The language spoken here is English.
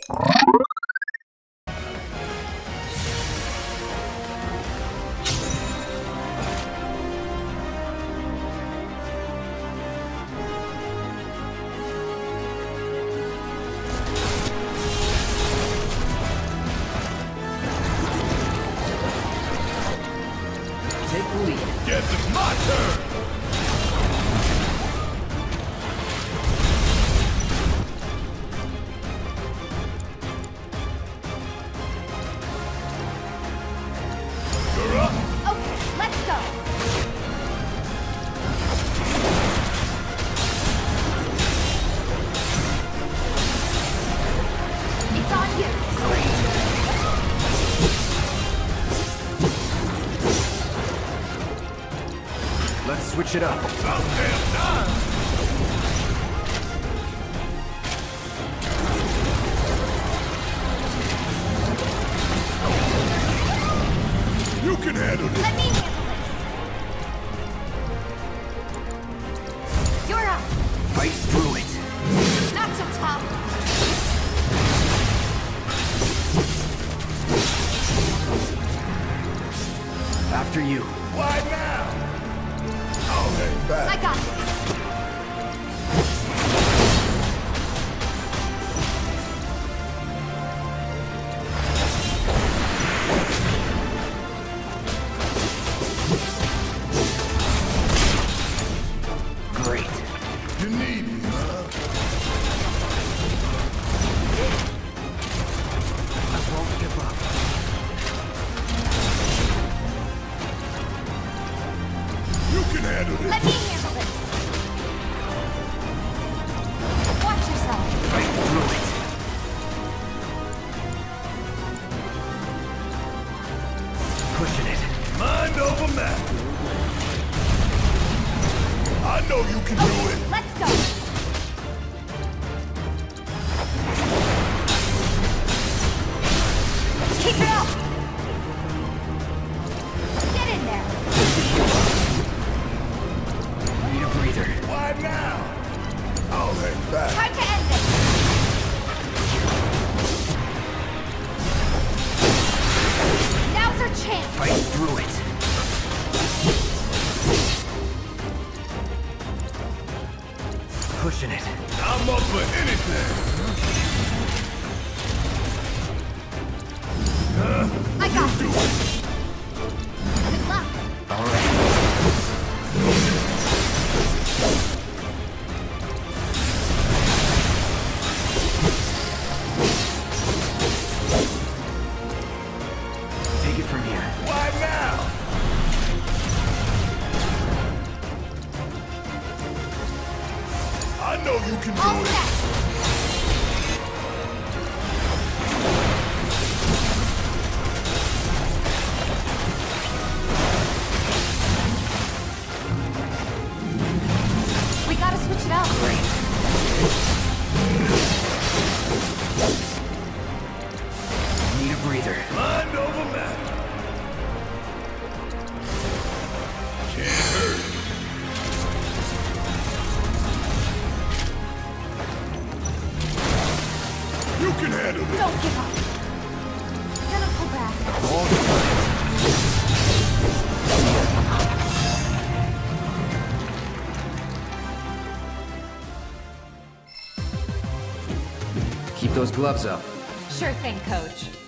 Guess it's my turn! You're up! Okay, let's go! It's on you! Let's switch it up. About damn time! You can handle this! Let me handle this! You're up! Fight through it. Not so tough! After you. Why now? I'll hang back. I got this! Great. You need me, huh? I won't give up. You can handle this! Let me handle this! Watch yourself! Fight through it. Pushing it. Mind over matter! I know you can do it! Let's go! Keep it up! Get in there! Need a breather. Why now? I'll hang back. Time to end this! Now's our chance! Fight through it. Pushing it. I'm up for anything! I got this! Good luck! All right. Take it from here. Why now? I know you can do All it! set! We gotta switch it up. Need a breather. Mind over matter. Can't hurt. You can handle this. Don't give up. Gonna pull back. All the time. Keep those gloves up. Sure thing, coach.